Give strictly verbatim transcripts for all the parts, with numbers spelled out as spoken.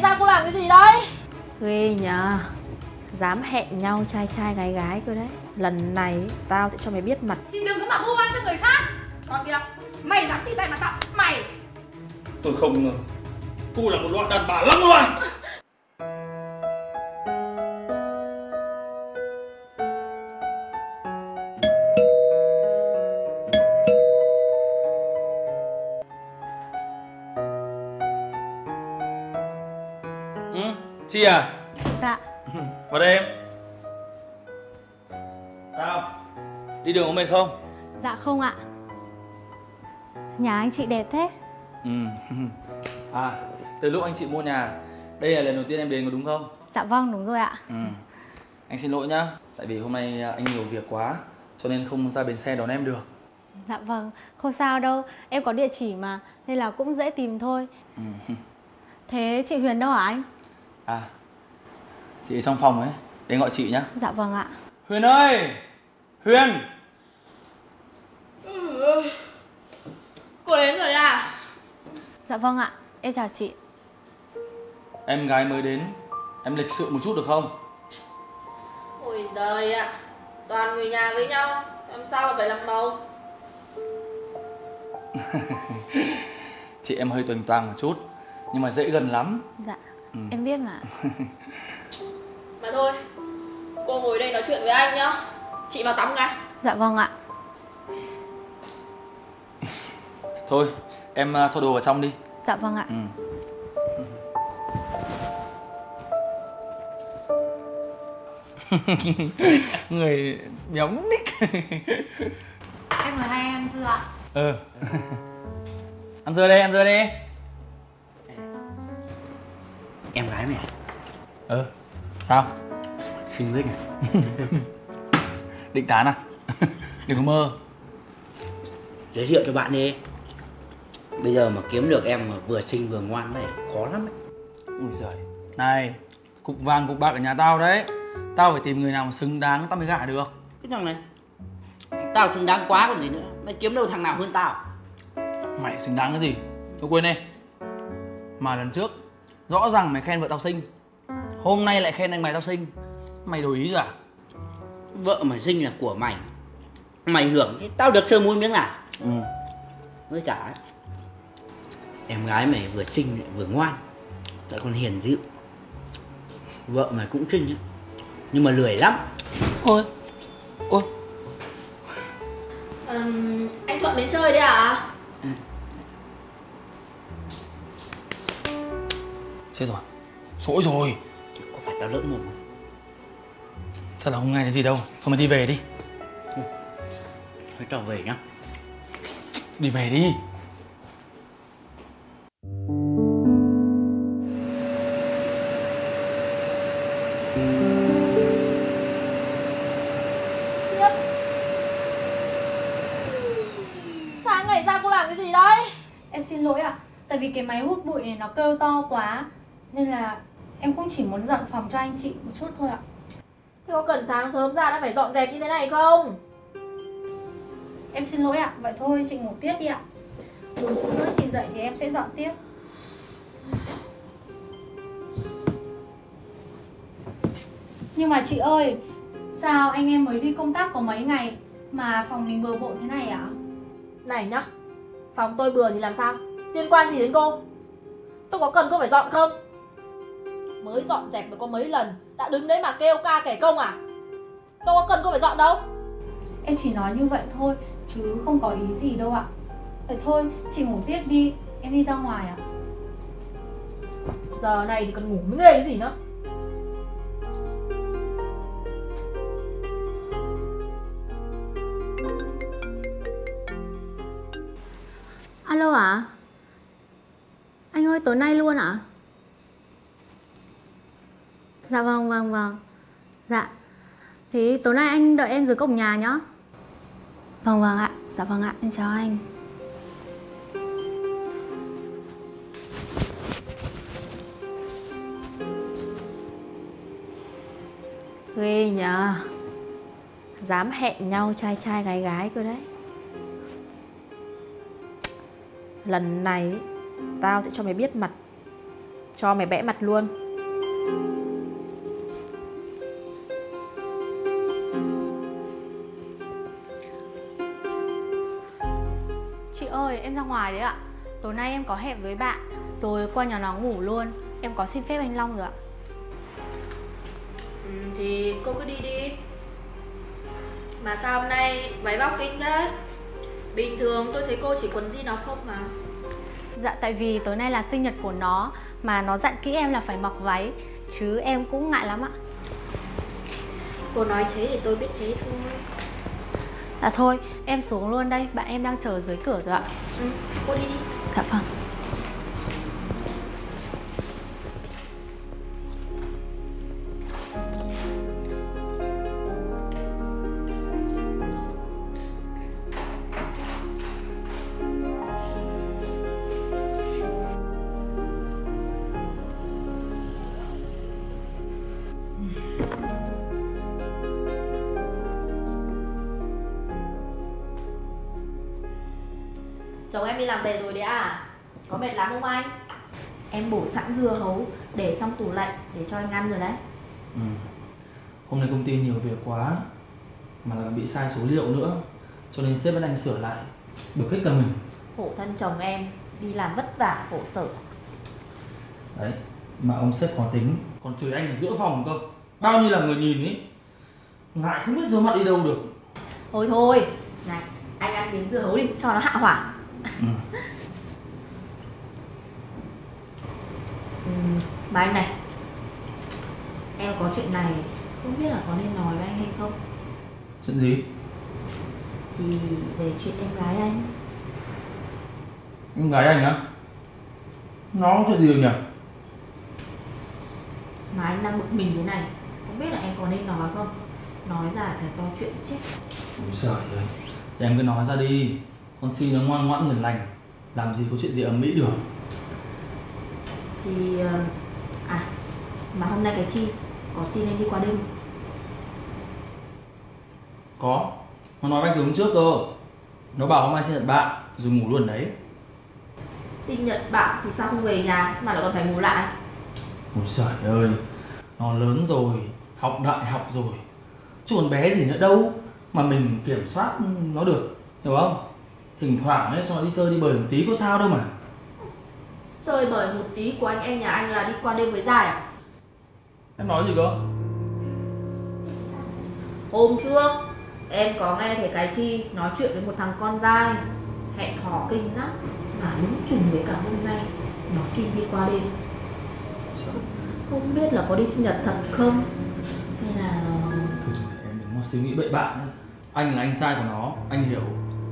ra cô làm cái gì đấy? Ghê nhờ. Dám hẹn nhau trai trai gái gái cơ đấy. Lần này tao sẽ cho mày biết mặt. Chị đừng có mà vu oan cho người khác. Còn kìa, mày dám chỉ tay mà tao, mày. Tôi không ngờ cô là một loại đàn bà lăng loàn. Ừ, chị à? Dạ. Vào đây em. Sao? Đi đường có mệt không? Dạ không ạ. Nhà anh chị đẹp thế. Ừ. À, từ lúc anh chị mua nhà, đây là lần đầu tiên em đến có đúng không? Dạ vâng, đúng rồi ạ. Ừ. Anh xin lỗi nhá, tại vì hôm nay anh nhiều việc quá, cho nên không ra bến xe đón em được. Dạ vâng, không sao đâu. Em có địa chỉ mà, nên là cũng dễ tìm thôi. Ừ. Thế chị Huyền đâu hả anh? À, chị ở trong phòng ấy, để gọi chị nhá. Dạ vâng ạ. Huyền ơi! Huyền! Ừ. Cô đến rồi à? Dạ vâng ạ, em chào chị. Em gái mới đến, em lịch sự một chút được không? Ôi giời ạ, toàn người nhà với nhau, làm sao mà phải làm màu? Chị em hơi tuềnh toàng một chút, nhưng mà dễ gần lắm. Dạ, Ừ. em biết mà. Mà thôi, cô ngồi đây nói chuyện với anh nhá. Chị vào tắm ngay. Dạ vâng ạ. Thôi, em cho đồ vào trong đi. Dạ vâng ạ. Ừ. Người béo núc ních. Em mời hai anh ăn dưa ạ. Ừ. Ăn dưa đây, ăn dưa đi. Em gái mày à? Ừ. Sao? Xinh đấy nhỉ? Định tán à? Đừng có mơ. Giới thiệu cho bạn đi. Bây giờ mà kiếm được em mà vừa xinh vừa ngoan này khó lắm đấy. Ui giời. Này, cục vàng cục bạc ở nhà tao đấy. Tao phải tìm người nào mà xứng đáng tao mới gả được. Cái thằng này, tao xứng đáng quá còn gì nữa. Mày kiếm đâu thằng nào hơn tao. Mày xứng đáng cái gì? Tôi quên đi. Mà lần trước rõ ràng mày khen vợ tao xinh, hôm nay lại khen anh mày tao xinh. Mày đổi ý rồi à? Vợ mà xinh là của mày, mày hưởng thì tao được sơ muối miếng nào. Ừ. Với cả em gái mày vừa xinh lại vừa ngoan, lại còn hiền dịu. Vợ mày cũng xinh nhá, nhưng mà lười lắm. Ôi. Ôi. Ừm, anh Thuận đến chơi đấy à? Ừ. Chết rồi. Sỗi rồi. Có phải tao lỡ mồm không? Chắc là không nghe thấy gì đâu. Thôi mày đi về đi. Ừ. Thôi tao về nhá. Đi về đi. Sáng ngày ra cô làm cái gì đấy? Em xin lỗi ạ. Tại vì cái máy hút bụi này nó kêu to quá, nên là em cũng chỉ muốn dọn phòng cho anh chị một chút thôi ạ. Thế có cần sáng sớm ra đã phải dọn dẹp như thế này không? Em xin lỗi ạ. Vậy thôi chị ngủ tiếp đi ạ. Một chút nữa chị dậy thì em sẽ dọn tiếp. Nhưng mà chị ơi, sao anh em mới đi công tác có mấy ngày mà phòng mình bừa bộn thế này ạ? Này nhá, phòng tôi bừa thì làm sao? Liên quan gì đến cô? Tôi có cần cô phải dọn không? Mới dọn dẹp được có mấy lần đã đứng đấy mà kêu ca kể công à? Tôi có cần cô phải dọn đâu. Em chỉ nói như vậy thôi, chứ không có ý gì đâu ạ. Vậy thôi, chị ngủ tiếp đi, em đi ra ngoài ạ. Giờ này thì còn ngủ mới ghê cái gì nữa. Alo ạ? À? Anh ơi, tối nay luôn ạ? À? Dạ vâng, vâng, vâng. Dạ. Thế tối nay anh đợi em dưới cổng nhà nhá. Vâng, vâng ạ. Dạ vâng ạ, em chào anh. Ghê nhờ. Dám hẹn nhau trai trai gái gái cơ đấy. Lần này tao sẽ cho mày biết mặt. Cho mày bẽ mặt luôn. Chị ơi, em ra ngoài đấy ạ. Tối nay em có hẹn với bạn, rồi qua nhà nó ngủ luôn. Em có xin phép anh Long rồi ạ. Ừ, thì cô cứ đi đi. Mà sao hôm nay váy bao kinh đấy? Bình thường tôi thấy cô chỉ quần jean áo phông mà. Dạ tại vì tối nay là sinh nhật của nó, mà nó dặn kỹ em là phải mặc váy, chứ em cũng ngại lắm ạ. Cô nói thế thì tôi biết thế thôi. Dạ thôi, em xuống luôn đây, bạn em đang chờ dưới cửa rồi ạ. Ừ, cô đi đi. Dạ vâng. Chồng em đi làm về rồi đấy à? Có mệt lắm không anh? Em bổ sẵn dưa hấu để trong tủ lạnh để cho anh ăn rồi đấy. Ừ. Hôm nay công ty nhiều việc quá, mà là bị sai số liệu nữa, cho nên sếp bắt anh sửa lại. Bực hết cả mình. Khổ thân chồng em, đi làm vất vả khổ sở. Đấy, mà ông sếp khó tính, còn chửi anh ở giữa phòng cơ. Bao nhiêu là người nhìn ấy, ngại không biết rửa mặt đi đâu được. Thôi thôi, này, anh ăn miếng dưa hấu đi, cho nó hạ hỏa. Ừ. Ừ, mà anh này, em có chuyện này, không biết là có nên nói với anh hay không? Chuyện gì? Thì về chuyện em gái anh. Em gái anh á? Nó có chuyện gì nhỉ? Mà anh đang bực mình thế này, không biết là em có nên nói không? Nói ra phải to chuyện chết. Ôi giời ơi, thì em cứ nói ra đi. Con xin nó ngoan ngoãn hiền lành, làm gì có chuyện gì ầm ĩ được. Thì... À, mà hôm nay cái Chi có xin anh đi qua đêm. Có, nó nói với anh từ hôm trước cơ. Nó bảo hôm nay sinh nhật bạn, rồi ngủ luôn đấy. Sinh nhật bạn thì sao không về nhà mà lại còn phải ngủ lại? Ôi giời ơi, nó lớn rồi, học đại học rồi, chứ còn bé gì nữa đâu mà mình kiểm soát nó được, hiểu không? Thỉnh thoảng ấy cho nó đi chơi đi bời một tí có sao đâu mà. Chơi bời một tí của anh em nhà anh là đi qua đêm với Giai à? Em nói gì cơ? Hôm trước em có nghe thấy cái Chi nói chuyện với một thằng con Giai, hẹn hò kinh lắm, mà đúng trùng với cả hôm nay nó xin đi qua đêm. Không biết là có đi sinh nhật thật không, hay là... Thôi thôi, em đừng có suy nghĩ bậy bạ nữa. Anh là anh trai của nó, anh hiểu.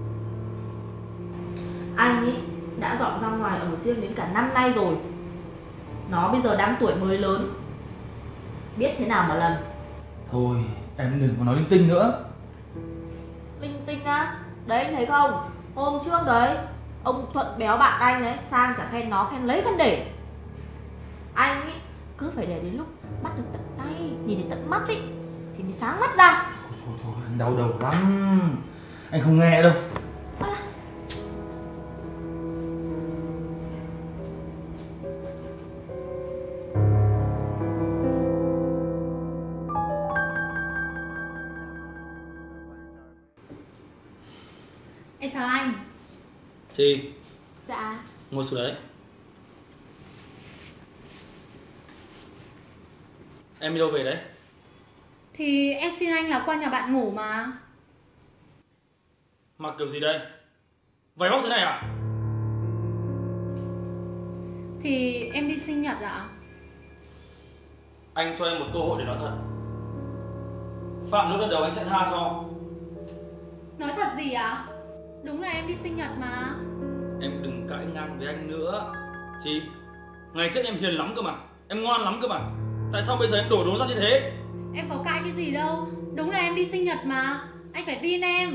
Anh ấy đã dọn ra ngoài ở riêng đến cả năm nay rồi. Nó bây giờ đang tuổi mới lớn, biết thế nào mà lần. Thôi, em đừng có nói linh tinh nữa. Linh tinh á? Đấy anh thấy không, hôm trước đấy ông Thuận béo bạn anh ấy sang chả khen nó, khen lấy khen để. Anh ấy cứ phải để đến lúc bắt được tận tay, nhìn đến tận mắt ý, thì mới sáng mắt ra. Thôi thôi thôi, anh đau đầu lắm. Anh không nghe đâu. À. Em chào anh. Chi? Dạ. Ngồi xuống đấy. Em đi đâu về đấy? Thì em xin anh là qua nhà bạn ngủ mà. Mặc kiểu gì đây? Váy bóc thế này à? Thì em đi sinh nhật ạ. Anh cho em một cơ hội để nói thật. Phạm lỗi lần đầu anh sẽ tha cho. Nói thật gì ạ? Đúng là em đi sinh nhật mà. Em đừng cãi ngang với anh nữa. Chi? Ngày trước em hiền lắm cơ mà, em ngoan lắm cơ mà. Tại sao bây giờ em đổ đốn ra như thế? Em có cãi cái gì đâu. Đúng là em đi sinh nhật mà. Anh phải tin em.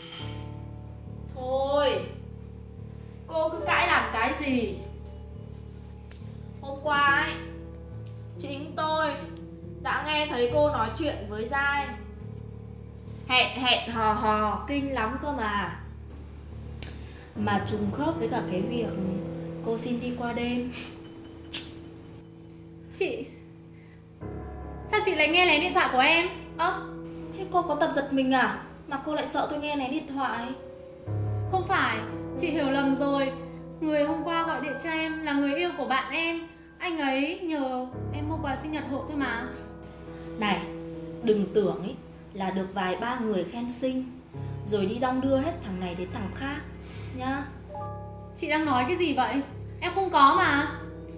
Thôi, cô cứ cãi làm cái gì? Hôm qua ấy, chính tôi đã nghe thấy cô nói chuyện với Giai, hẹn hẹn hò hò kinh lắm cơ mà. Mà trùng khớp với cả cái việc cô xin đi qua đêm. Chị... Sao chị lại nghe lén điện thoại của em? Ơ, à, thế cô có tật giật mình à? Mà cô lại sợ tôi nghe lén điện thoại. Không phải, chị hiểu lầm rồi. Người hôm qua gọi điện cho em là người yêu của bạn em. Anh ấy nhờ em mua quà sinh nhật hộ thôi mà. Này, đừng tưởng ấy là được vài ba người khen xinh rồi đi đong đưa hết thằng này đến thằng khác nhá. Chị đang nói cái gì vậy? Em không có mà.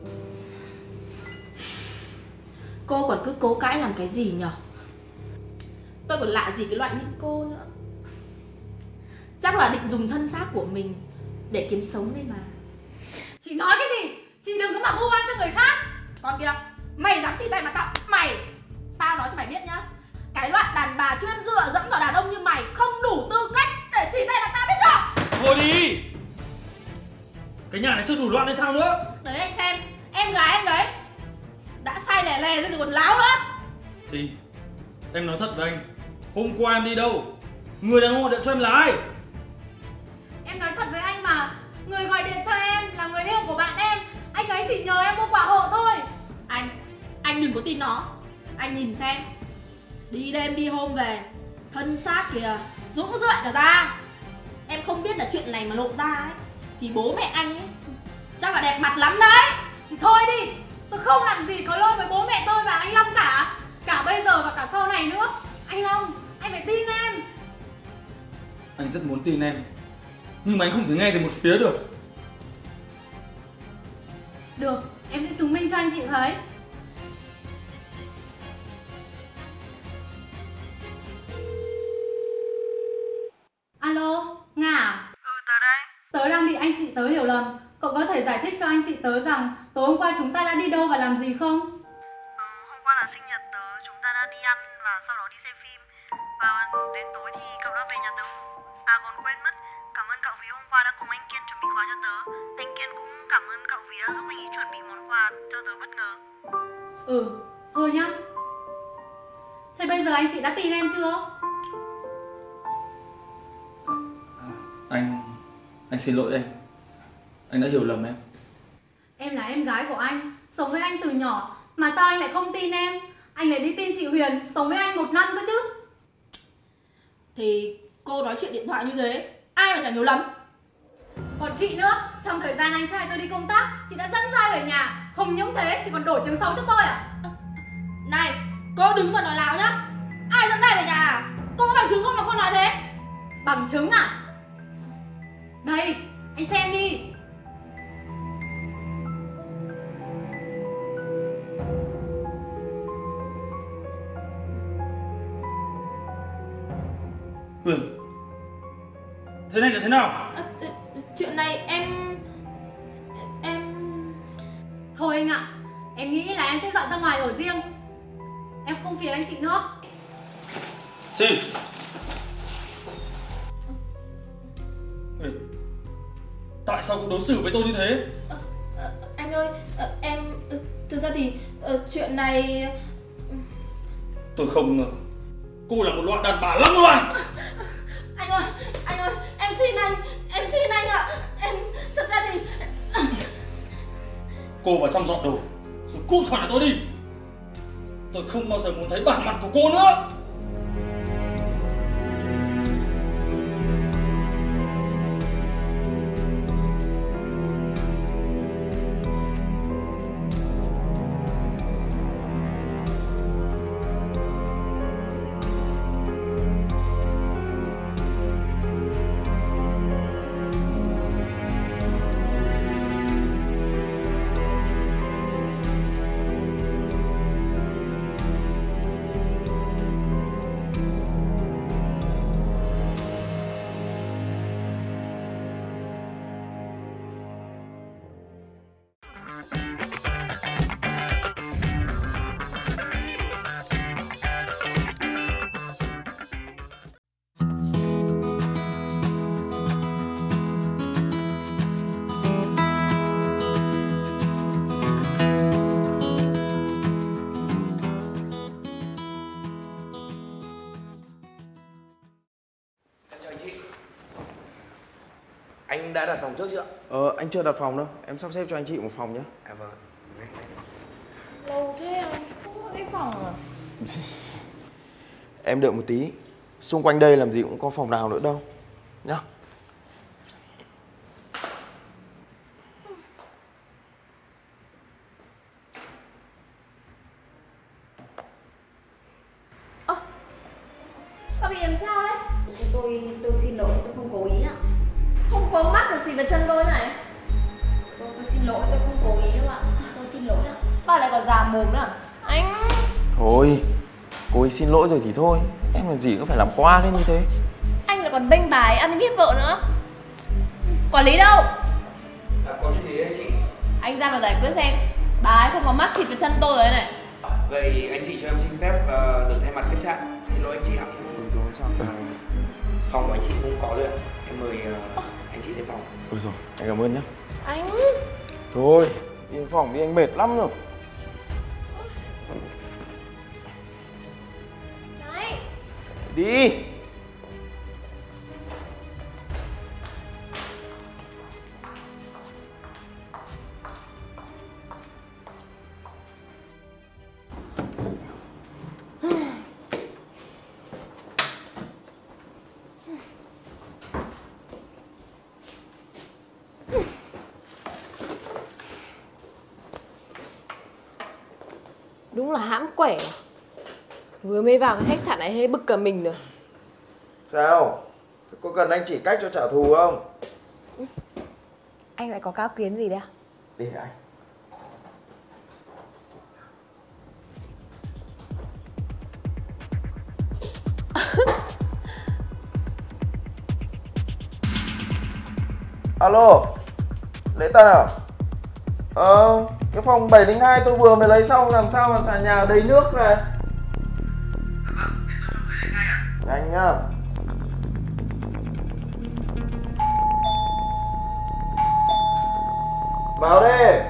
Cô còn cứ cố cãi làm cái gì nhở? Tôi còn lạ gì cái loại như cô nữa. Chắc là định dùng thân xác của mình để kiếm sống đây mà. Chị nói cái gì? Chị đừng có mà vu oan cho người khác. Con kia, mày dám chỉ tay mà tao? Mày, tao nói cho mày biết nhá, cái loại đàn bà chuyên dựa dẫm vào đàn ông như mày không đủ tư cách để chỉ tay mà tao, biết chưa? Thôi đi, cái nhà này chưa đủ loạn hay sao nữa? Đấy anh xem, em gái anh đấy đã sai lè lè rồi còn láo nữa. Chị, em nói thật với anh, hôm qua em đi đâu? Người đàn ông gọi điện cho em là ai? Em nói thật với anh mà, người gọi điện cho em là người yêu của bạn em. Anh ấy chỉ nhờ em mua quà hộ thôi. Anh, anh đừng có tin nó. Anh nhìn xem, đi đêm đi hôm về, thân xác kìa rũ rượi cả ra. Em không biết là chuyện này mà lộ ra ấy thì bố mẹ anh ấy chắc là đẹp mặt lắm đấy. Chị thôi đi, tôi không làm gì có lỗi với bố mẹ tôi và anh Long cả. Cả bây giờ và cả sau này nữa. Anh Long, anh phải tin em. Anh rất muốn tin em, nhưng mà anh không thể nghe từ một phía được. Được, em sẽ chứng minh cho anh chị thấy. Alo, Nga à? Ừ, tớ đây. Tớ đang bị anh chị tớ hiểu lầm. Cậu có thể giải thích cho anh chị tớ rằng tối hôm qua chúng ta đã đi đâu và làm gì không? Ừ, hôm qua là sinh nhật tớ, chúng ta đã đi ăn và sau đó đi xem phim. Và đến tối thì cậu đã về nhà tớ ngủ. À còn quên mất, cảm ơn cậu vì hôm qua đã cùng anh Kiên chuẩn bị quà cho tớ. Anh Kiên cũng cảm ơn cậu vì đã giúp anh ấy chuẩn bị món quà cho tớ bất ngờ. Ừ, thôi nhá. Thế bây giờ anh chị đã tin em chưa? Anh, anh xin lỗi anh. Anh đã hiểu lầm em. Em là em gái của anh, sống với anh từ nhỏ. Mà sao anh lại không tin em? Anh lại đi tin chị Huyền, sống với anh một năm cơ chứ. Thì cô nói chuyện điện thoại như thế, ai mà chẳng hiểu lầm. Còn chị nữa, trong thời gian anh trai tôi đi công tác, chị đã dẫn Giai về nhà. Không những thế, chị còn đổi tiếng xấu cho tôi à? Này, cô đứng mà nói láo nhá. Ai dẫn Giai về nhà à? Cô có bằng chứng không mà cô nói thế? Bằng chứng à? Đây, anh xem đi. Huyền, thế này là thế nào? À, chuyện này em... Em... Thôi anh ạ, em nghĩ là em sẽ dọn ra ngoài ở riêng. Em không phiền anh chị nữa. Chị! Huyền, tại sao cô đối xử với tôi như thế? À, à, anh ơi, à, em... Thực ra thì à, chuyện này... Tôi không ngờ cô là một loại đàn bà lăng loài. Anh ơi, anh ơi, em xin anh, em xin anh ạ. À. Em, thật ra thì... Cô vào trong dọn đồ, rồi cút khỏi nhà tôi đi. Tôi không bao giờ muốn thấy bản mặt của cô nữa. Anh đã đặt phòng trước chưa? Ờ, anh chưa đặt phòng đâu. Em sắp xếp cho anh chị một phòng nhé. À vâng. Lâu phòng à? Em đợi một tí. Xung quanh đây làm gì cũng có phòng nào nữa đâu. Nhá. Ơ, bà bị làm sao đấy? Tôi tôi xin lỗi, tôi không cố ý ạ. Không có mắt là xì vào chân tôi này. Tôi, tôi xin lỗi, tôi không cố ý đâu ạ. Tôi xin lỗi ạ. Bà lại còn già mồm nữa à? Anh... Thôi, cô ấy xin lỗi rồi thì thôi. Em làm gì có phải làm qua lên như thế. Anh lại còn bênh bài ăn hiếp vợ nữa. Quản lý đâu? À, có chuyện gì đấy chị? Anh ra mà giải quyết xem. Bà ấy không có mắt xịt vào chân tôi rồi này. Vậy anh chị cho em xin phép uh, được thay mặt khách sạn. Xin lỗi anh chị ạ. Ừ rồi sao? À, phòng của anh chị không có rồi ạ. Em mời uh, anh chị lên phòng. Ừ rồi, anh cảm ơn nhé. Anh... Thôi, đi phòng đi, anh mệt lắm rồi. Này. Đi. Đúng là hãm quẻ. Vừa mới vào cái khách sạn này thấy bực cả mình rồi. Sao? Có cần anh chỉ cách cho trả thù không? Anh lại có cao kiến gì đấy à? Để anh. Alo, Lễ Tân à? Ờ, cái phòng bảy linh hai tôi vừa mới lấy xong, làm sao mà sàn nhà đầy nước này. Nhanh nhá. Vào đi.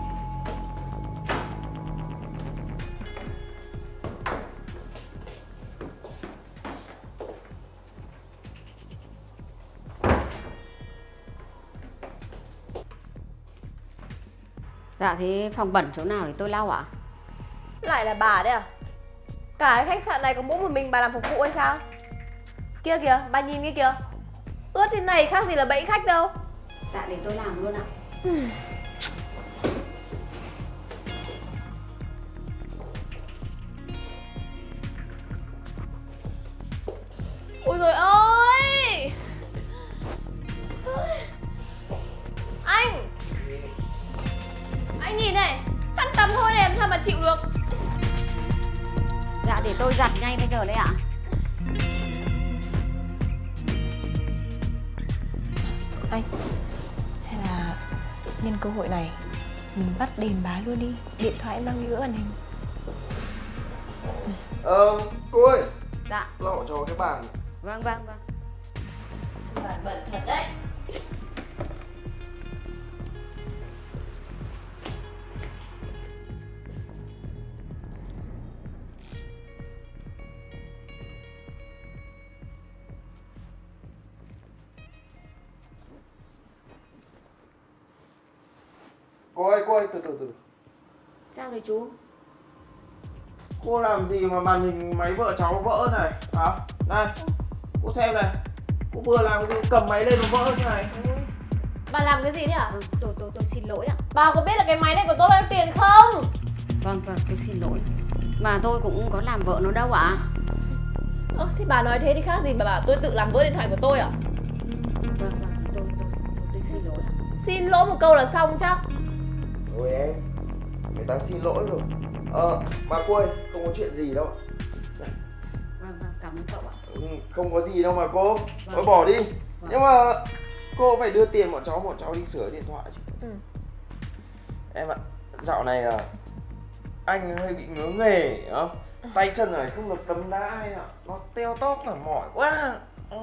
Dạ thế phòng bẩn chỗ nào để tôi lau ạ? Lại là bà đấy à? Cả cái khách sạn này có mỗi một mình bà làm phục vụ hay sao? Kia kìa, bà nhìn kia kìa. Ướt thế này khác gì là bẫy khách đâu. Dạ để tôi làm luôn ạ. Ôi trời ơi! Anh! Anh nhìn này, khăn tắm thôi này làm sao mà chịu được. Dạ để tôi giặt ngay bây giờ đấy ạ. Anh, hay là nhân cơ hội này mình bắt đền bá luôn đi. Điện thoại em đang bị vỡ màn hình. Ờ, cô ơi. Dạ. Lọ cho cái bàn. Vâng vâng vâng. Bàn bẩn thật đấy. Cô ơi, cô ơi, từ từ từ. Sao đấy chú? Cô làm gì mà màn hình máy vợ cháu vỡ này hả? Đây, cô xem này. Cô vừa làm cái gì cầm máy lên nó vỡ như này. Bà làm cái gì đấy à? Ừ, tôi tôi tôi xin lỗi ạ. Bà có biết là cái máy này của tôi bao nhiêu tiền không? Vâng vâng, tôi xin lỗi. Mà tôi cũng có làm vợ nó đâu ạ. Ơ, thì bà nói thế thì khác gì bà bảo tôi tự làm vỡ điện thoại của tôi à? Vâng vâng, thì tôi tôi tôi, tôi xin lỗi ạ. Xin lỗi một câu là xong chắc. Thôi em, người ta xin lỗi rồi. Ờ, mà cô ơi, không có chuyện gì đâu. Vâng vâng, cảm ơn cậu ạ. Ừ, không có gì đâu mà cô. Vâng. Thôi bỏ đi. Vâng. Nhưng mà cô phải đưa tiền bọn cháu, bọn cháu đi sửa điện thoại chứ. Ừ. Em ạ, dạo này à, anh hơi bị ngứa nghề hiểu không? Tay chân này không được đấm đá ai ạ. Nó teo tóp và mỏi quá. Ừ.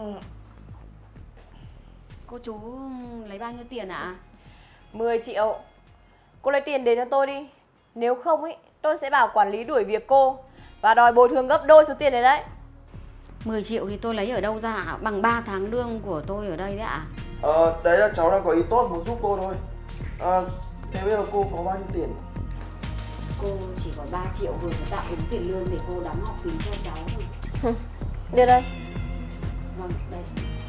Cô chú lấy bao nhiêu tiền ạ? mười triệu. Cô lấy tiền đến cho tôi đi. Nếu không ấy, tôi sẽ bảo quản lý đuổi việc cô và đòi bồi thường gấp đôi số tiền này đấy. mười triệu thì tôi lấy ở đâu ra ạ? Bằng ba tháng lương của tôi ở đây đấy ạ. Ờ, đấy là cháu đang có ý tốt muốn giúp cô thôi. Ờ, thế bây giờ cô có bao nhiêu tiền? cô chỉ có ba triệu vừa phải tạm ứng tiền lương để cô đóng học phí cho cháu thôi. Đưa đây. Vâng, đây.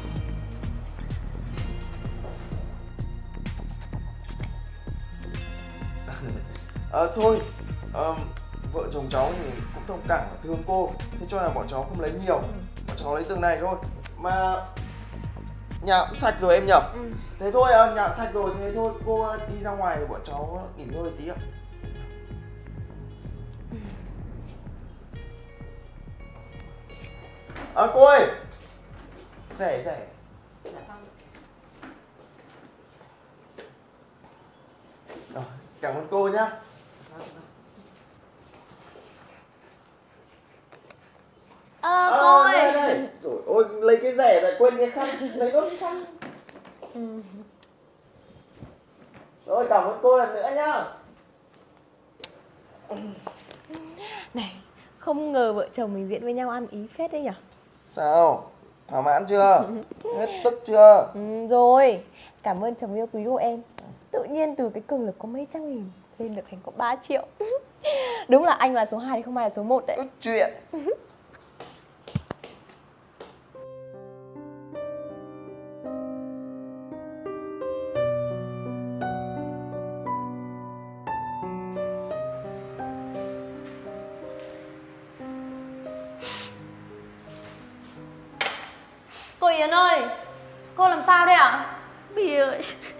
Ờ thôi, ờ, vợ chồng cháu thì cũng thông cảm và thương cô, thế cho nên bọn cháu không lấy nhiều, bọn cháu lấy từng này thôi. Mà nhà cũng sạch rồi em nhở? Ừ. Thế thôi, à, nhà sạch rồi, thế thôi cô đi ra ngoài để bọn cháu nghỉ ngơi tí ạ. À cô ơi, rẻ rẻ. Rồi, cảm ơn cô nhá. À, à, cô ơi. Đây, đây. Trời ơi, lấy cái rẻ lại quên cái khăn, lấy nốt cái khăn. Ừ. Rồi, cảm ơn cô lần nữa nhá. Này, không ngờ vợ chồng mình diễn với nhau ăn ý phết đấy nhở? Sao? Thỏa mãn chưa? Hết tức chưa? Ừ, rồi, cảm ơn chồng yêu quý của em. Tự nhiên từ cái cường lực có mấy trăm nghìn lên được thành có ba triệu. Đúng là anh là số hai thì không ai là số một đấy. Chuyện. Cô Yến ơi, cô làm sao đấy ạ? Bì ơi,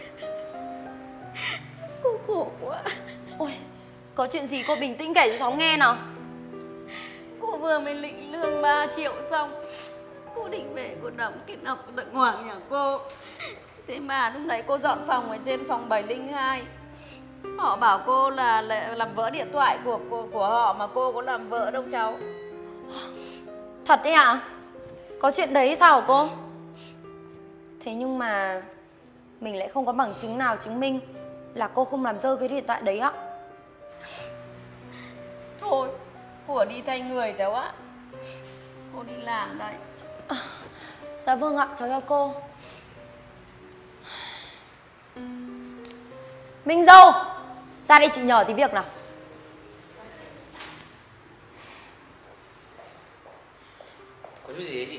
cô khổ quá. Ôi, có chuyện gì cô bình tĩnh kể cho cháu nghe nào. Cô vừa mới lĩnh lương ba triệu xong, cô định về cô đóng tiền học tận Hoàng nhà cô. Thế mà lúc đấy cô dọn phòng ở trên phòng bảy linh hai. Họ bảo cô là làm vỡ điện thoại của, của, của họ mà cô có làm vỡ đâu cháu. Thật đấy ạ? Có chuyện đấy sao hả cô? Thế nhưng mà mình lại không có bằng chứng nào chứng minh là cô không làm rơi cái điện thoại đấy ạ. Thôi, của đi thay người cháu ạ. Cô đi làm đây. À, dạ vâng ạ, cháu cho cô. Minh Dâu, ra đây chị nhờ tí việc nào. Có chuyện gì đấy chị?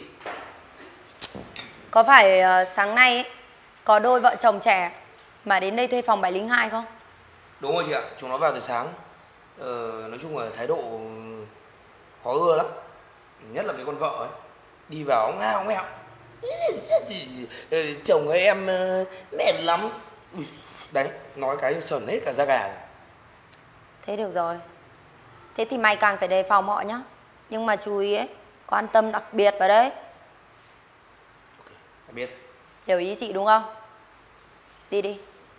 Có phải uh, sáng nay ấy, có đôi vợ chồng trẻ mà đến đây thuê phòng bảy linh hai không? Đúng rồi chị ạ, chúng nó vào từ sáng. Ờ, nói chung là thái độ khó ưa lắm. Nhất là cái con vợ ấy, đi vào ngao ngẹo. Chồng ơi em mệt lắm. Đấy, nói cái sờn hết cả da gà này. Thế được rồi. Thế thì mày càng phải đề phòng họ nhá. Nhưng mà chú ý ấy, quan tâm đặc biệt vào đấy. Ok, em biết. Hiểu ý chị đúng không? Đi đi.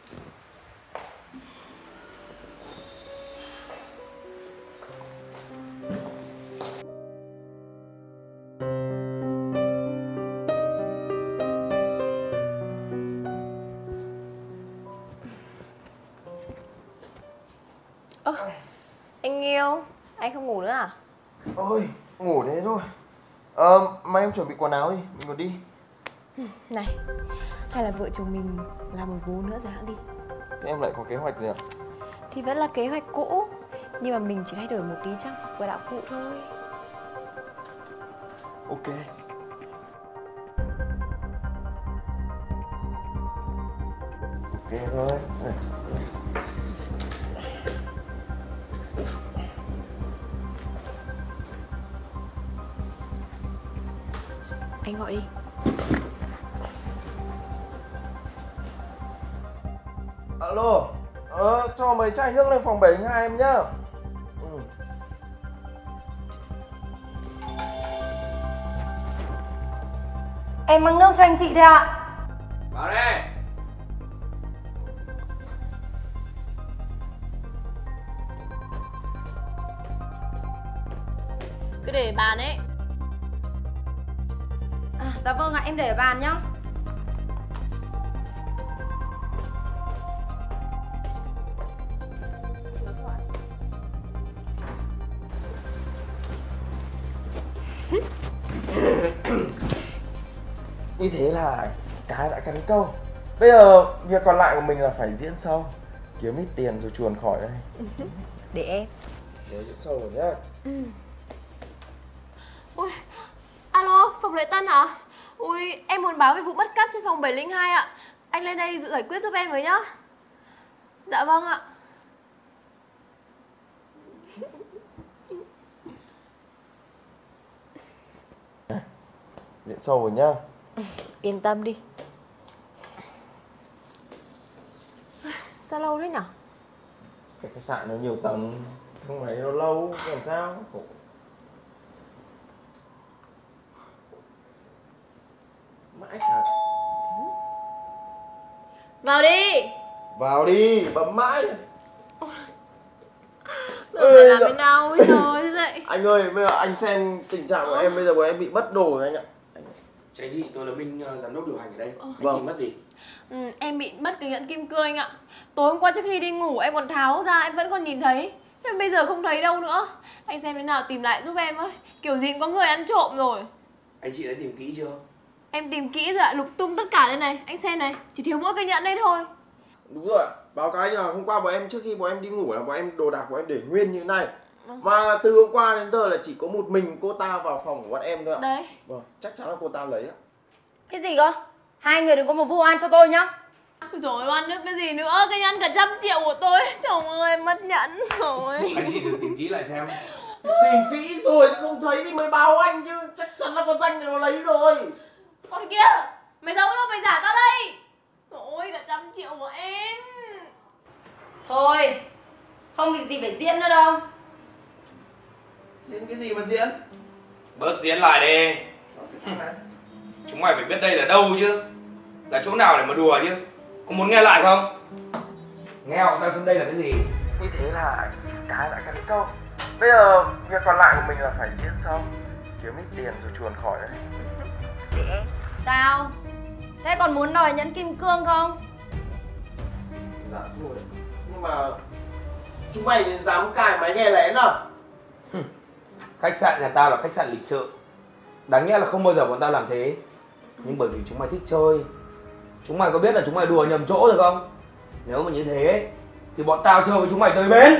Ơ, anh yêu, anh không ngủ nữa à? Ôi, ngủ thế thôi. Ờ, mà em chuẩn bị quần áo đi, mình còn đi. Này, hay là vợ chồng mình làm một vố nữa rồi hãng đi. Thế em lại có kế hoạch gì ạ? Thì vẫn là kế hoạch cũ, nhưng mà mình chỉ thay đổi một tí trang phục và đạo cụ thôi. Ok. Ok thôi. Anh gọi đi. Alo, ờ, cho mấy chai nước lên phòng bảy linh hai em nhá. Ừ. Em mang nước cho anh chị đây ạ. Vào đây. Cứ để bàn ấy. À, dạ vâng ạ, em để ở bàn nhá. Như thế là cá đã cắn câu. Bây giờ việc còn lại của mình là phải diễn sau, kiếm ít tiền rồi chuồn khỏi đây. Để em. Nhớ chữ sâu rồi nhá. Ừ. Ui, alo, phòng lễ tân à? Ui, em muốn báo về vụ mất cắp trên phòng bảy linh hai ạ. Anh lên đây giải quyết giúp em với nhá. Dạ vâng ạ. Diễn sâu rồi nhá. Yên tâm đi. Sao lâu thế nhở? Cái khách sạn nó nhiều tầng, không phải nó lâu, làm sao? Khổ. Mãi hả? Vào đi. Vào đi, bấm mãi. Giờ phải làm thế nào bây giờ thế vậy? Anh ơi, bây giờ anh xem tình trạng của em bây giờ của em bị mất đồ rồi anh ạ. Chào anh chị, tôi là Minh, giám đốc điều hành ở đây. Anh Vâng. chị mất gì? Ừ, em bị mất cái nhẫn kim cương anh ạ. Tối hôm qua trước khi đi ngủ em còn tháo ra, em vẫn còn nhìn thấy. Nhưng bây giờ không thấy đâu nữa. Anh xem thế nào tìm lại giúp em ơi. Kiểu gì cũng có người ăn trộm rồi. Anh chị đã tìm kỹ chưa? Em tìm kỹ rồi ạ, lục tung tất cả đây này. Anh xem này, chỉ thiếu mỗi cái nhẫn đây thôi. Đúng rồi ạ, báo cái là hôm qua bọn em trước khi bọn em đi ngủ là bọn em đồ đạc của em để nguyên như thế này. Mà từ hôm qua đến giờ là chỉ có một mình cô ta vào phòng của bọn em thôi ạ. Đấy. Vâng, chắc chắn là cô ta lấy ạ. Cái gì cơ? Hai người đừng có một vu oan cho tôi nhá. Rồi oan nước cái gì nữa, cái nhẫn cả trăm triệu của tôi. Trời ơi, mất nhẫn rồi. Anh chị thử tìm kỹ lại xem. Tìm kỹ rồi không thấy thì mới báo anh chứ. Chắc chắn là con danh này nó lấy rồi. Con kia, mày giấu đâu, mày giả tao đây. Ôi, cả trăm triệu của em. Thôi, không việc gì phải diễn nữa đâu. Diễn cái gì mà diễn? Bớt diễn lại đi. Chúng mày phải biết đây là đâu chứ. Là chỗ nào để mà đùa chứ. Có muốn nghe lại không? Nghe họ ta xem đây là cái gì. Như thế là cái đã cắn câu. Bây giờ việc còn lại của mình là phải diễn xong, kiếm ít tiền rồi chuồn khỏi đấy. Sao? Thế còn muốn đòi nhẫn kim cương không? Dạ thôi. Nhưng mà chúng mày dám cài máy nghe lén à? Khách sạn nhà tao là khách sạn lịch sự. Đáng nhẽ là không bao giờ bọn tao làm thế. Nhưng bởi vì chúng mày thích chơi. Chúng mày có biết là chúng mày đùa nhầm chỗ rồi không? Nếu mà như thế thì bọn tao chơi với chúng mày tới bến.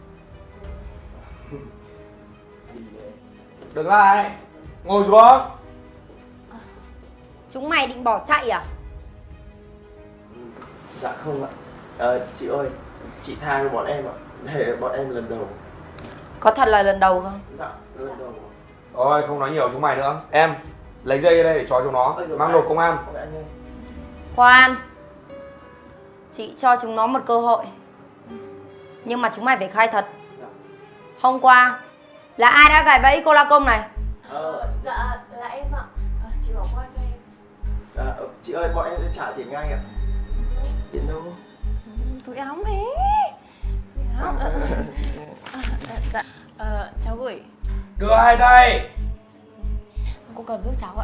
Đừng lại. Ngồi xuống. Chúng mày định bỏ chạy à? Dạ không ạ. À, chị ơi, chị tha cho bọn em ạ. Đây là bọn em lần đầu. Có thật là lần đầu không? Dạ, lần đầu. Ôi, không nói nhiều chúng mày nữa. Em, lấy dây ra đây để trói chúng nó. Mang đồ công an. Khoan. Chị cho chúng nó một cơ hội. Nhưng mà chúng mày phải khai thật. Hôm qua là ai đã gài bẫy cô la công này? Ờ, Dạ, là em ạ. À, chị bỏ qua cho em. à, chị ơi, bọn em sẽ trả tiền ngay ạ. Tiền đâu? Túi áo mé. À, à, à, dạ, à, cháu gửi. Đưa ai đây? Cô cầm giúp cháu ạ.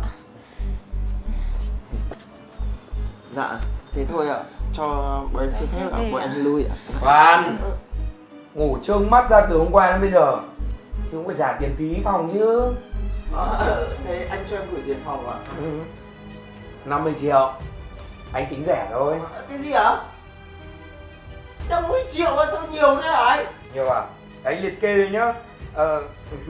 Dạ, thế thôi ạ. Cho bọn em xin phép ạ, bọn em lui ạ. Khoan. Ngủ trông mắt ra từ hôm qua đến bây giờ thì cũng phải trả tiền phí phòng chứ. À, thế anh cho em gửi tiền phòng ạ? Ừ. năm mươi triệu. Anh tính rẻ thôi. Cái gì ạ? năm mươi triệu á, sao nhiều thế hả anh? Nhiều à? Anh liệt kê đây nhá. Ờ...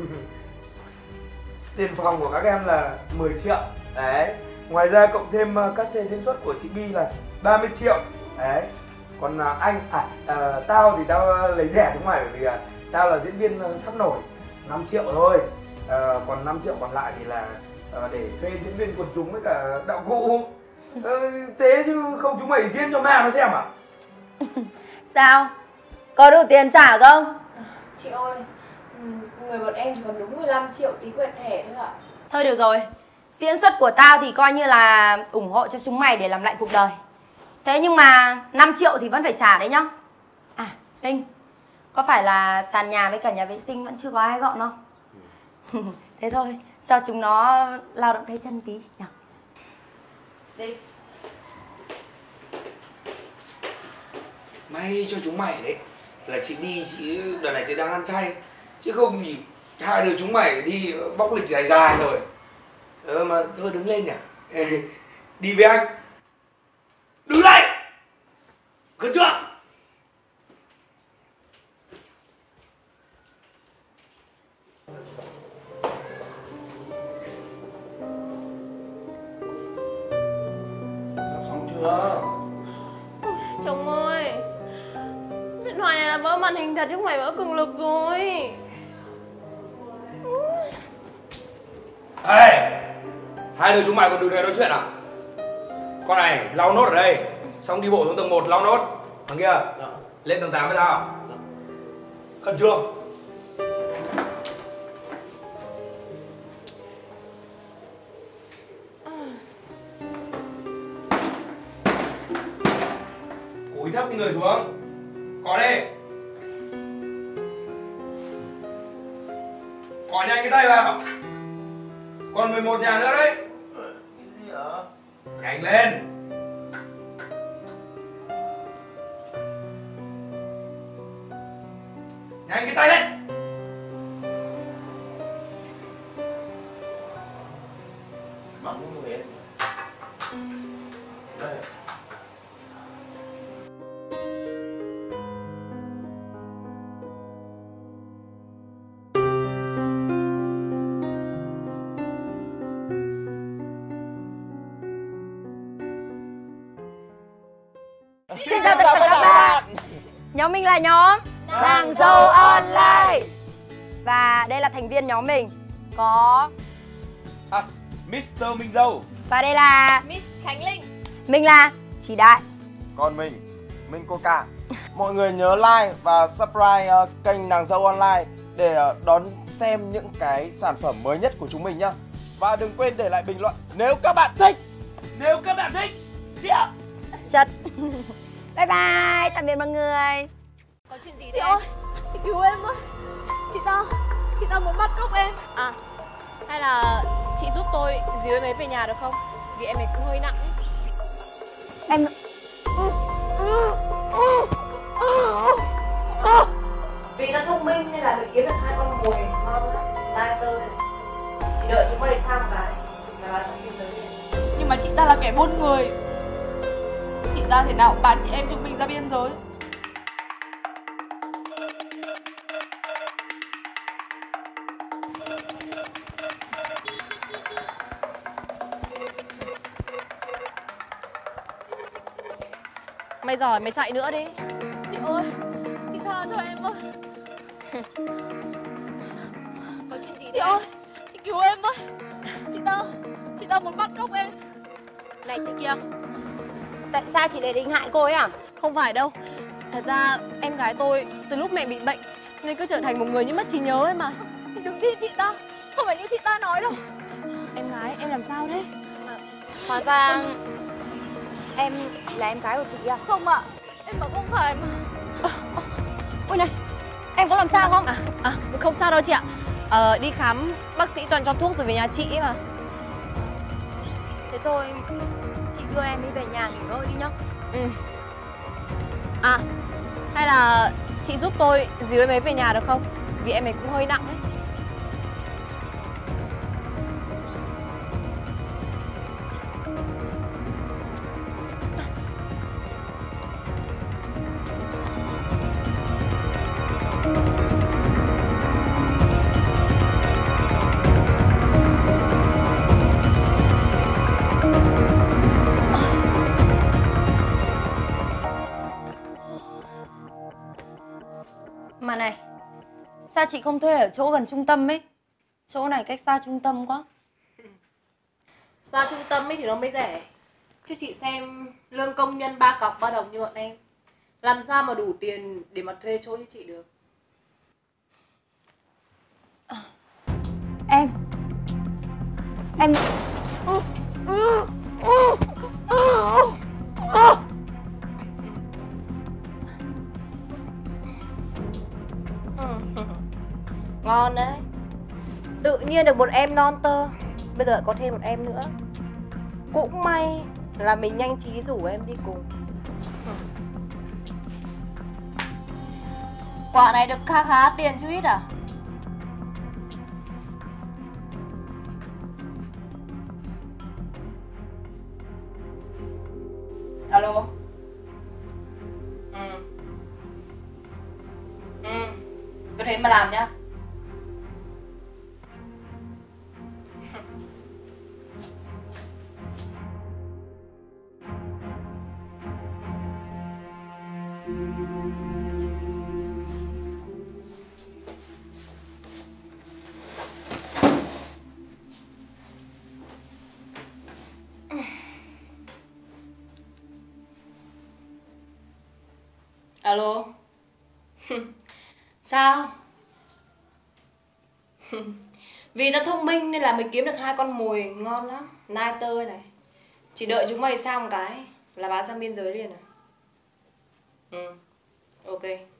Tiền phòng của các em là mười triệu. Đấy. Ngoài ra cộng thêm uh, các xe diễn xuất của chị Bi là ba mươi triệu. Đấy. Còn uh, anh, à, uh, tao thì tao uh, lấy rẻ chúng mày bởi vì uh, tao là diễn viên uh, sắp nổi, năm triệu thôi. Uh, còn năm triệu còn lại thì là uh, để thuê diễn viên quần chúng với cả đạo cụ. Uh, thế chứ không chúng mày diễn cho ma nó xem à? Sao? Có đủ tiền trả không? Chị ơi, người bọn em chỉ còn đúng mười lăm triệu tí quẹt thẻ thôi ạ. Thôi được rồi. Diễn xuất của tao thì coi như là ủng hộ cho chúng mày để làm lại cuộc đời. Thế nhưng mà năm triệu thì vẫn phải trả đấy nhá. À, Linh, có phải là sàn nhà với cả nhà vệ sinh vẫn chưa có ai dọn không? Thế thôi, cho chúng nó lao động tay chân tí nhỉ. Đi. May cho chúng mày đấy là chị đi, chị đợt này chị đang ăn chay, chứ không thì hai đứa chúng mày đi bóc lịch dài dài rồi. Ờ mà thôi đứng lên nhỉ. Đi với anh. Đứng dậy. Cứ chưa? chưa? Chồng ơi, điện thoại này là vỡ màn hình thật chứ không phải vỡ cường lực rồi. Ê, hai đứa chúng mày còn đứng đây nói chuyện à? Con này lau nốt ở đây, xong đi bộ xuống tầng một lau nốt. Thằng kia, dạ. Lên tầng tám với tao. Dạ. Khẩn trương. Cúi thấp cái người xuống. Có đi. Có nhanh cái tay vào. Còn mười một nhà nữa đấy. Cái gì hả? Nhanh lên. Nhanh cái tay lên. Mắng người ấy. Đây. Xin chào tất cả các bạn. Nhóm mình là nhóm Nàng Dâu Online. Và đây là thành viên nhóm mình. Có à, mít tơ Minh Dâu. Và đây là Miss Khánh Linh. mình là Chỉ Đại. Còn mình, mình Coca. Mọi người nhớ like và subscribe uh, kênh Nàng Dâu Online để uh, đón xem những cái sản phẩm mới nhất của chúng mình nhá. Và đừng quên để lại bình luận nếu các bạn thích. Nếu các bạn thích. Dạ. Chất. Bye bye, tạm biệt mọi người. Có chuyện gì Chị thế? ơi, chị cứu em với. Chị ta, chị ta muốn bắt cóc em. À, hay là chị giúp tôi dìu em ấy về nhà được không? Vì em ấy cũng hơi nặng. Em Vì ta thông minh nên là mình kiếm được hai con mồi ngon lắm. Tai tơi. Chỉ đợi chúng mày sang cái là bà sang biên giới liền. Nhưng mà chị ta là kẻ buôn người. Chị ta thể nào bán chị em chúng mình ra biên giới. Mày giỏi, mày chạy nữa đi. Chị ơi, chị tha cho em ơi. Có chuyện gì Chị ơi, chị cứu em với. Chị ta, chị ta muốn bắt cóc em. Này chị kia, tại sao chị lại định hại cô ấy à? không phải đâu. Thật ra em gái tôi từ lúc mẹ bị bệnh nên cứ trở thành một người như mất trí nhớ ấy mà. Chị đừng tin chị ta, không phải như chị ta nói đâu. Em gái, em làm sao đấy? Hóa ra em là em gái của chị à? Không ạ, à, em mà không phải mà. Ôi này, Em có làm sao không? À, à không sao đâu chị ạ. Ờ, đi khám bác sĩ toàn cho thuốc rồi về nhà chị ấy mà. Thế thôi, chị đưa em đi về nhà nghỉ ngơi đi nhá. Ừ. À, hay là chị giúp tôi dìu em ấy về nhà được không? Vì em ấy cũng hơi nặng đấy. Mà này, sao chị không thuê ở chỗ gần trung tâm ấy? Chỗ này cách xa trung tâm quá. Xa trung tâm ấy thì nó mới rẻ. Chứ chị xem lương công nhân ba cọc ba đồng như bọn em, làm sao mà đủ tiền để mà thuê chỗ như chị được. À, em Em Ngon đấy. Tự nhiên được một em non tơ, bây giờ có thêm một em nữa. Cũng may là mình nhanh trí rủ em đi cùng. Quả này được khá khá tiền chứ ít à? Alo. Ừ. Ừ. Tôi thấy mà làm nhá. Alo. Sao? Vì tao thông minh nên là mày kiếm được hai con mồi ngon lắm. Nai tơ này. Chỉ đợi chúng mày xong cái là bán sang biên giới liền rồi. Ừ. Ok.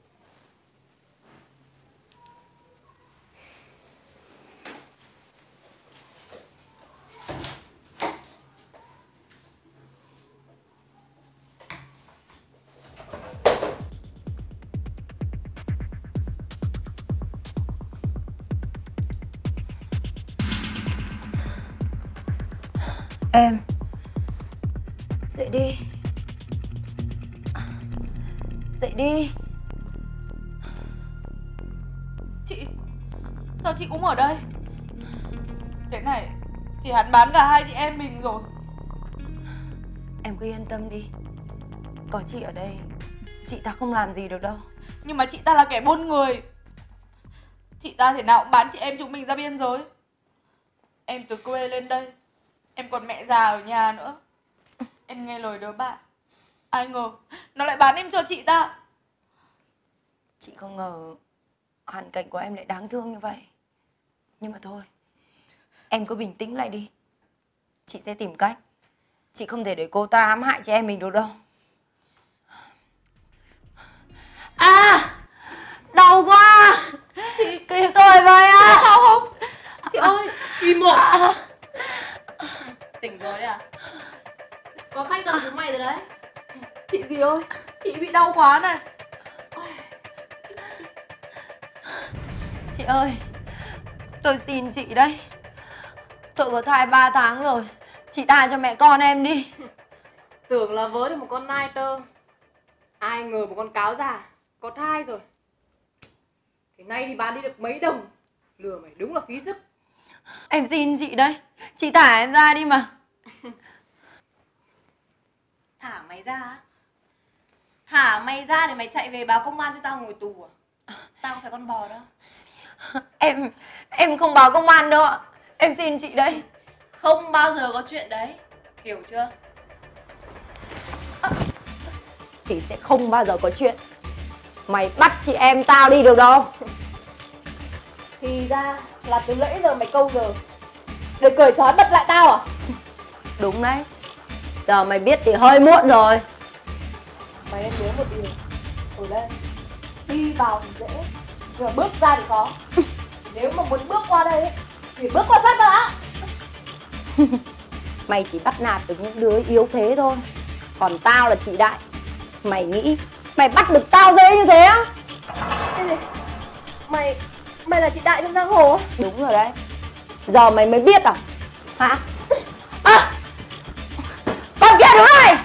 Em dậy đi. Dậy đi. Chị, sao chị cũng ở đây? Thế này thì hắn bán cả hai chị em mình rồi. Em cứ yên tâm đi. Có chị ở đây, chị ta không làm gì được đâu. Nhưng mà chị ta là kẻ buôn người. Chị ta thể nào cũng bán chị em chúng mình ra biên giới. Em từ quê lên đây, em còn mẹ già ở nhà nữa. Em nghe lời đứa bạn, ai ngờ nó lại bán em cho chị ta. Chị không ngờ hoàn cảnh của em lại đáng thương như vậy. Nhưng mà thôi, em cứ bình tĩnh lại đi. Chị sẽ tìm cách. Chị không thể để cô ta hãm hại chị em mình được đâu. À, đau quá. Chị kịp tôi với á. Sao không? Chị ơi, im một. À. Tỉnh rồi đấy à? Có khách đợi chúng mày rồi đấy. Chị gì ơi, chị bị đau quá này. Chị ơi, tôi xin chị đấy. Tôi có thai ba tháng rồi. Chị tha cho mẹ con em đi. Tưởng là vớ được một con nai tơ, ai ngờ một con cáo già có thai rồi. Thế nay thì bán đi được mấy đồng. Lừa mày đúng là phí sức. Em xin chị đấy. Chị thả em ra đi mà. Thả mày ra á? Thả mày ra để mày chạy về báo công an cho tao ngồi tù à? Tao không phải con bò đâu. Em Em không báo công an đâu ạ. Em xin chị đấy. Không bao giờ có chuyện đấy. Hiểu chưa? À, thì sẽ không bao giờ có chuyện mày bắt chị em tao đi được đâu. Thì ra là từ nãy giờ mày câu giờ để cởi trói bật lại tao à? Đúng đấy. Giờ mày biết thì hơi muộn rồi. Mày nên nhớ một điều. Ở đây đi vào thì dễ, nhưng mà bước ra thì khó. Nếu mà muốn bước qua đây thì bước qua sát đã. Mày chỉ bắt nạt được những đứa yếu thế thôi. Còn tao là chị Đại. Mày nghĩ mày bắt được tao dễ như thế á? Cái gì? Mày Mày là chị Đại trong giang hồ? Đúng rồi đấy. Giờ mày mới biết à? Hả? À! Con kia đúng rồi!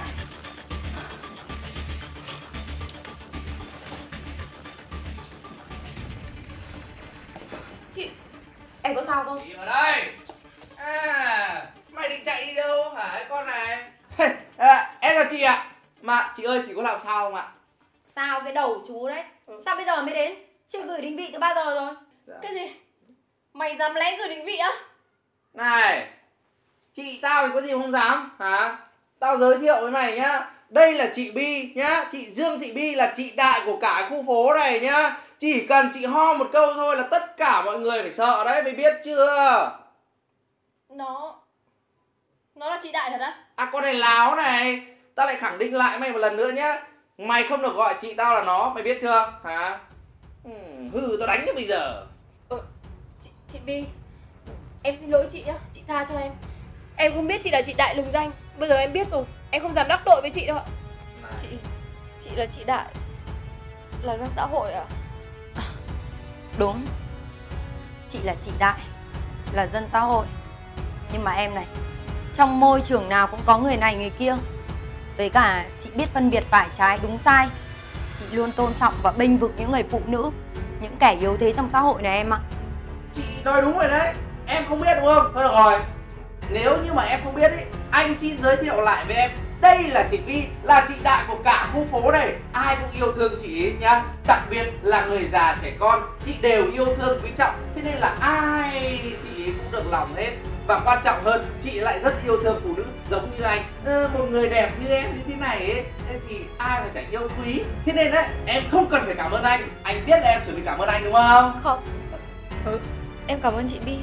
Chị, em có sao không? Chị ở đây. À, mày định chạy đi đâu hả cái con này? À, em chào chị ạ. Mà chị ơi, chị có làm sao không ạ? Sao cái đầu chú đấy? Ừ. Sao bây giờ mới đến? Chưa gửi định vị từ bao giờ rồi? Dạ. Cái gì? Mày dám lén gửi định vị á? Này, chị tao thì có gì không dám hả? Tao giới thiệu với mày nhá. Đây là chị Bi nhá. Chị Dương Thị Bi là chị Đại của cả khu phố này nhá. Chỉ cần chị ho một câu thôi là tất cả mọi người phải sợ đấy, mày biết chưa? Nó Nó là chị Đại thật á? À, con này láo này. Tao lại khẳng định lại mày một lần nữa nhá. Mày không được gọi chị tao là nó, mày biết chưa? Hả? Ừ, hư tao đánh cho bây giờ. Ờ, chị, chị Bi, em xin lỗi chị nhá, chị tha cho em. Em không biết chị là chị Đại lừng danh. Bây giờ em biết rồi, em không dám đắc tội với chị đâu ạ. Chị, chị là chị Đại, là dân xã hội à? Đúng. Chị là chị Đại, là dân xã hội. Nhưng mà em này, trong môi trường nào cũng có người này người kia. Với cả chị biết phân biệt phải trái đúng sai. Chị luôn tôn trọng và bênh vực những người phụ nữ, những kẻ yếu thế trong xã hội này em ạ. Chị nói đúng rồi đấy. Em không biết đúng không? Thôi được rồi. Nếu như mà em không biết ý, anh xin giới thiệu lại với em. Đây là chị Bi, là chị đại của cả khu phố này. Ai cũng yêu thương chị ấy nhá. Đặc biệt là người già trẻ con, chị đều yêu thương quý trọng. Thế nên là ai chị ấy cũng được lòng hết. Và quan trọng hơn, chị lại rất yêu thương phụ nữ giống như anh. ừ, Một người đẹp như em như thế này ấy thì ai mà chẳng yêu quý. Thế nên đấy, em không cần phải cảm ơn anh. Anh biết là em chuẩn bị cảm ơn anh đúng không? Không. Ừ, em cảm ơn chị Bi.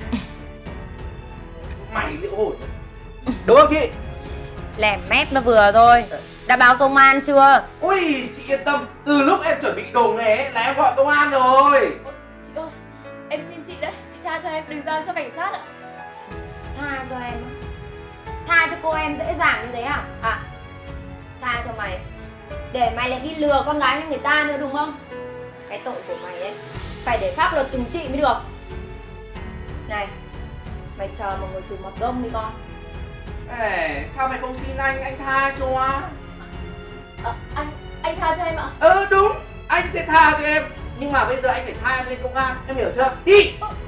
Mày liệu hồn. Đúng không chị? Lẻm mép nó vừa thôi. Đã báo công an chưa? Ui, chị yên tâm. Từ lúc em chuẩn bị đồ nghề ấy, là em gọi công an rồi. Chị ơi, em xin chị đấy. Chị tha cho em, đừng giao cho cảnh sát ạ. Tha cho em. Tha cho cô em dễ dàng như thế à? À, tha cho mày để mày lại đi lừa con gái người ta nữa đúng không? Cái tội của mày ấy phải để pháp luật trừng trị mới được. Này, mày chờ một người tù mặt đông đi con. Ê, sao mày không xin anh, anh tha cho. À, anh, anh tha cho em ạ. Ừ đúng, anh sẽ tha cho em. Nhưng mà bây giờ anh phải tha em lên công an, em hiểu chưa? Đi.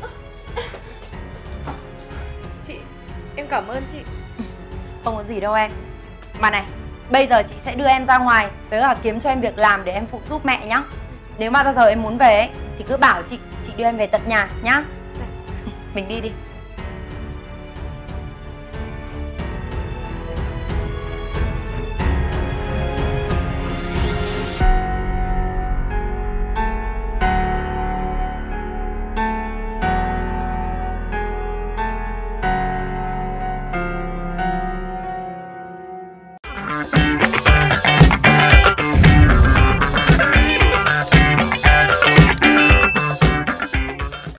Chị, em cảm ơn chị. Không có gì đâu em. Mà này, bây giờ chị sẽ đưa em ra ngoài với cả kiếm cho em việc làm để em phụ giúp mẹ nhá. Nếu mà bao giờ em muốn về ấy, thì cứ bảo chị, chị đưa em về tận nhà nhá. Mình đi đi.